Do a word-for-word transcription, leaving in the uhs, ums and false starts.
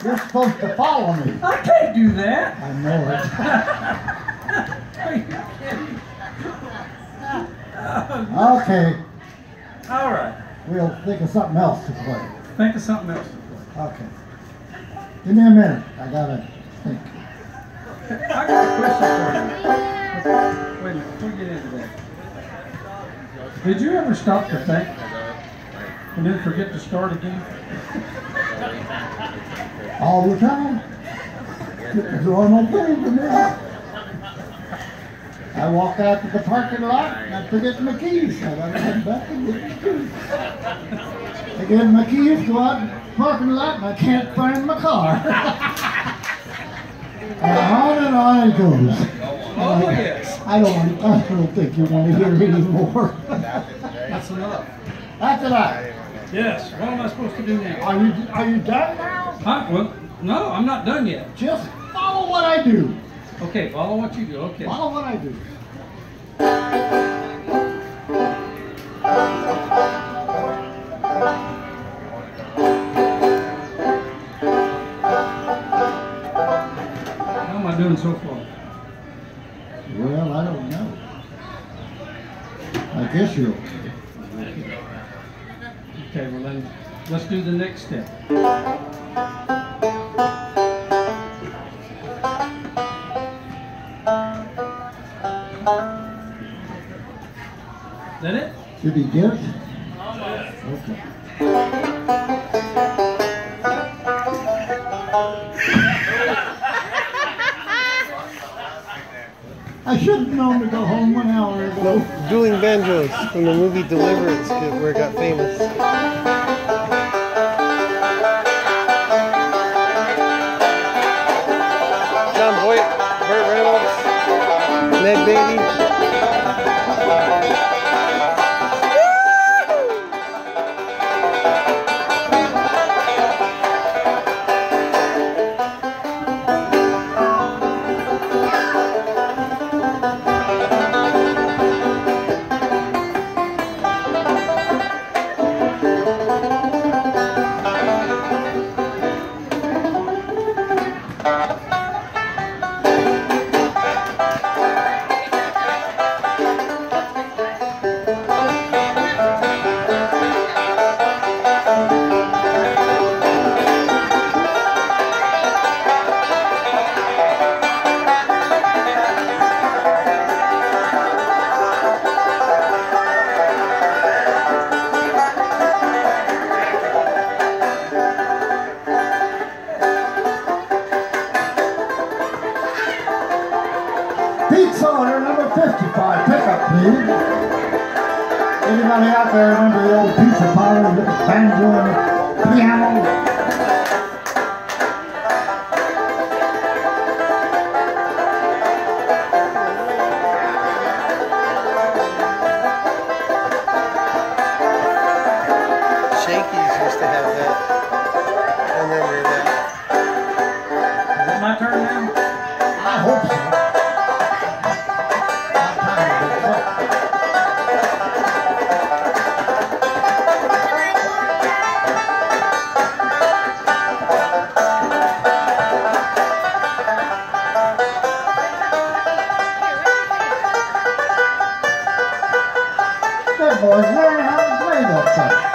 You're supposed to follow me. I can't do that. I know it. Are you kidding? Okay. All right. We'll think of something else to play. Think of something else to play. Okay. Give me a minute. I gotta think. I got a question for you. Wait a minute, before we get into that. Did you ever stop to think and then forget to start again? All the time. It's a normal thing to me. I walk out to the parking lot and I forget my keys. I gotta head back and get my keys. I get my keys, go out in the parking lot, and I can't find my car. And on and on it goes. Oh, yes. I don't, I don't think you want to hear any more. That's enough. That's enough. Yes. What am I supposed to do now? Are you, are you done now? Huh? Well, no, I'm not done yet. Just follow what I do. Okay, follow what you do. Okay. Follow what I do. How am I doing so far? Well, I don't know. I guess you're okay. Okay, well then, let's do the next step. Is that it? Did he get it? Okay. I should have known to go home one hour ago. Dueling banjos from the movie Deliverance, where it got famous. John Voight, Burt Reynolds, Ned Beatty. Pete Sawyer, number fifty-five, pickup, please. Anybody out there remember the old pizza parlor with the banjo and the piano? Shakey's used to have that. I remember that. Is it my turn now? I hope so. Good boys, learn how to play that sucker.